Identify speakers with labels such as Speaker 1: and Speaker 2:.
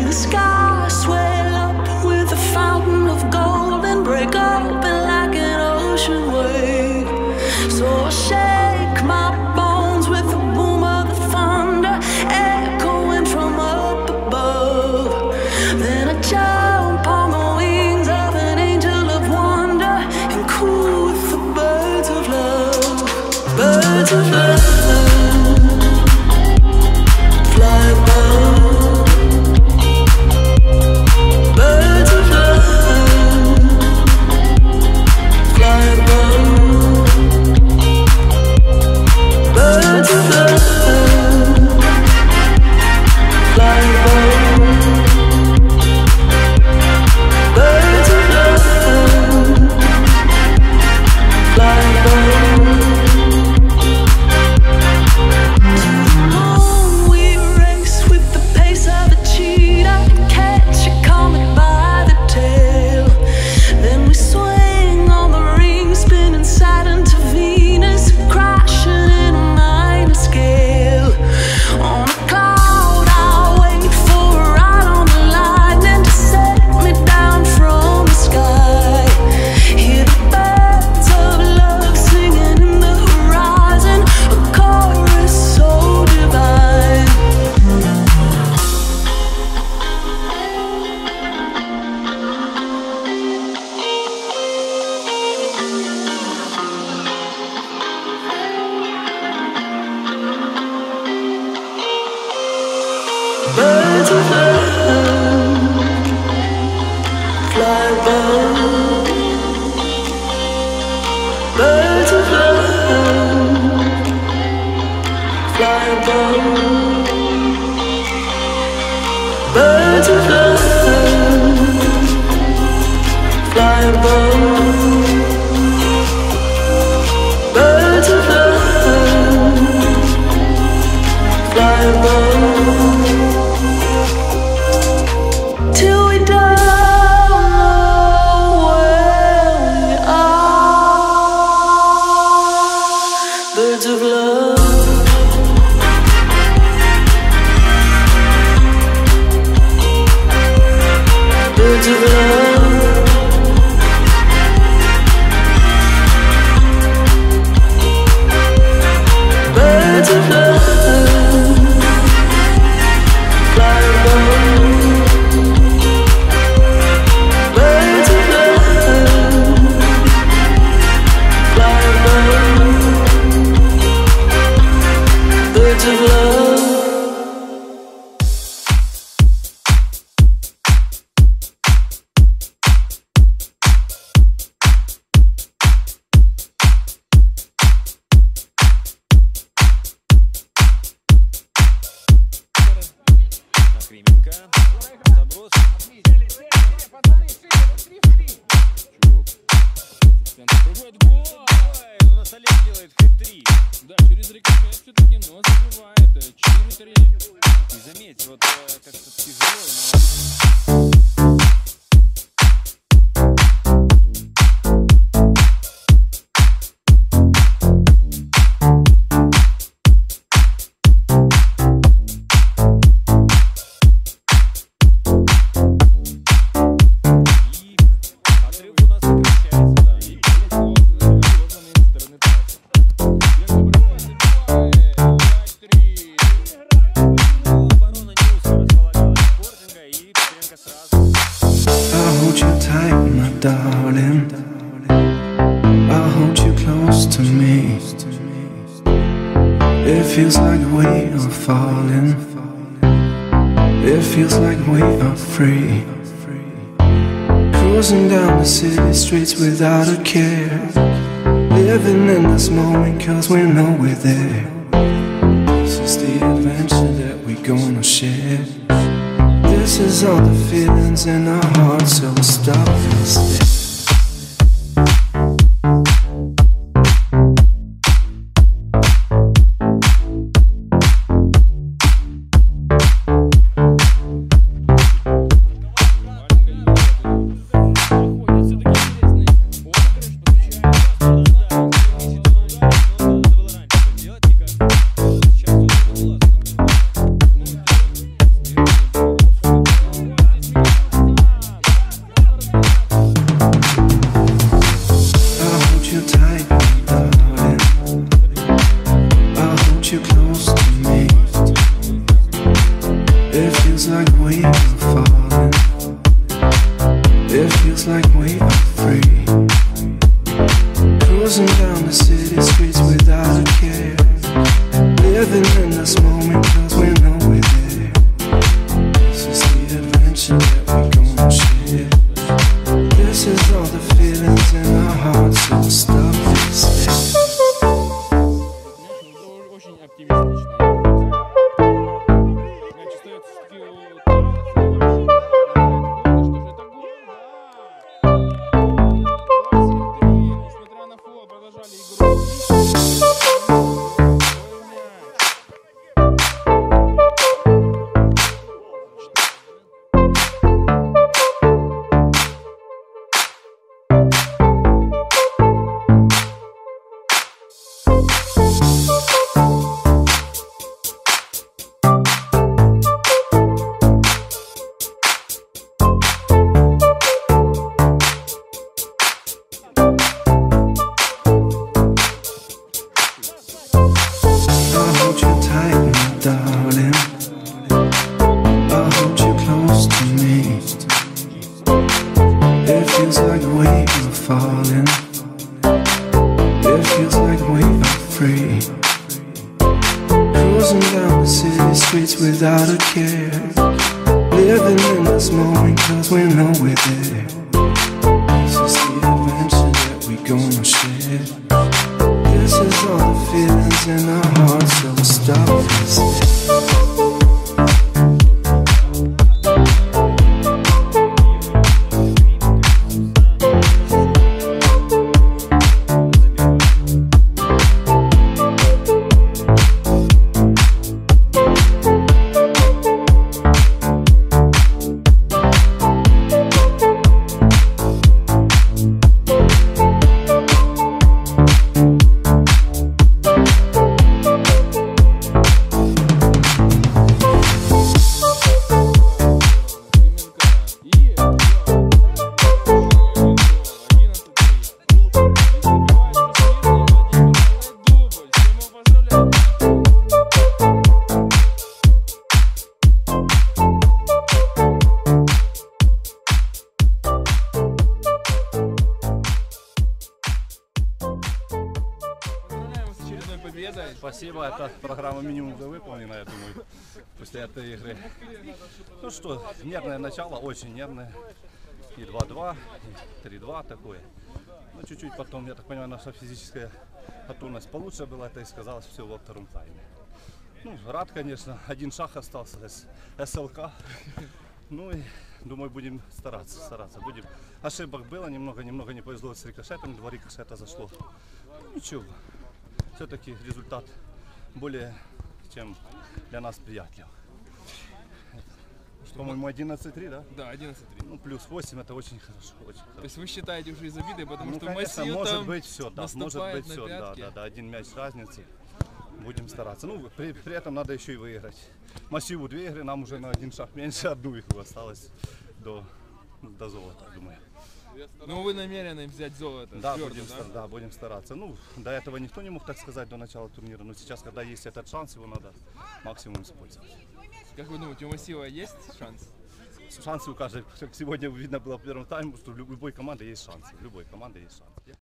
Speaker 1: the sky swell up with a fountain of gold and break open like an ocean wave. So I shake my bones with the boom of the thunder echoing from up above. Then I jump on the wings of an angel of wonder and coo with the birds of love. Birds of love. Birds of love, fly above. Birds of love, fly above. Birds of love, fly above. Birds of love, fly above. Birds of love. Birds of love. Birds of love. Fly above. Birds of love. Fly above. Birds of love.
Speaker 2: Кременько. Заброс. Пробует гол. У нас Олег делает хэт-3. Да, через рикошет все-таки, но забивает. 4-3. И заметь, вот как-то тяжело.
Speaker 3: Darling, I'll hold you close to me. It feels like we are falling. It feels like we are free. Cruising down the city streets without a care. Living in this moment cause we know we're there. This is the adventure that we're gonna share. This is all the feelings in our hearts, so stop and stay. adventure that we gonna share. This is all the feelings in our hearts, so we'll stop this.
Speaker 2: Очень оптимистично. Значит, остается все-таки что же это гол, да. 7-3, несмотря на фол, продолжали игру.
Speaker 3: Darling, I'll hold you close to me. It feels like a wave of falling. It feels like a wave of free. Cruising down the city streets without a care. Living in this moment cause we know we're there. This is the adventure that we gonna share. This is all the feelings in our hearts, so we'll stop this.
Speaker 4: Спасибо, эта программа минимум уже выполнена, я думаю, после этой игры. Ну что, нервное начало, очень нервное. И 2-2, и 3-2 такое. Ну чуть-чуть потом, я так понимаю, наша физическая готовность получше была, это и сказалось все во втором тайме. Ну, рад, конечно, один шаг остался с СЛК. Ну и думаю, будем стараться. Будем. Ошибок было, немного не повезло с рикошетом, 2 рикошета зашло. Ну, ничего. Все-таки результат более чем для нас приятель. По-моему, 11-3, да?
Speaker 2: Да, 11-3.
Speaker 4: Ну, плюс 8 это очень хорошо. Очень хорошо.
Speaker 2: То есть вы считаете уже из обиды, потому
Speaker 4: ну,
Speaker 2: что
Speaker 4: конечно,
Speaker 2: Массив
Speaker 4: может
Speaker 2: там
Speaker 4: быть все, да, может быть все, да, один мяч разницы. Будем стараться. Ну, при этом надо еще и выиграть. Массиву 2 игры, нам уже на один шаг меньше, одну игру осталось до золота, думаю.
Speaker 2: Ну вы намерены взять золото?
Speaker 4: Да,
Speaker 2: твердо,
Speaker 4: будем стараться. Ну, до этого никто не мог так сказать до начала турнира, но сейчас, когда есть этот шанс, его надо максимум использовать.
Speaker 2: Как вы думаете, у Массива есть шанс?
Speaker 4: Шансы у каждой. Сегодня видно было в первом тайме, что у любой команды есть шансы. У любой команды есть шанс.